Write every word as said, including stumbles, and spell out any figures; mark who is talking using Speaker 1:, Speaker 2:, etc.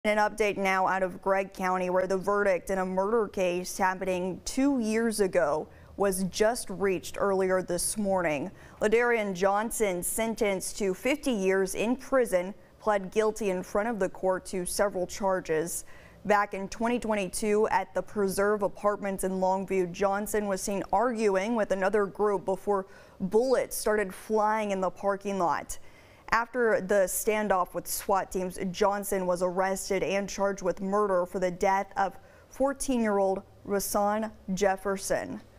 Speaker 1: An update now out of Gregg County, where the verdict in a murder case happening two years ago was just reached earlier this morning. Ladarian Johnson, sentenced to fifty years in prison, pled guilty in front of the court to several charges. Back in twenty twenty-two at the Preserve Apartments in Longview, Johnson was seen arguing with another group before bullets started flying in the parking lot. After the standoff with SWAT teams, Johnson was arrested and charged with murder for the death of fourteen-year-old Rasan Jefferson.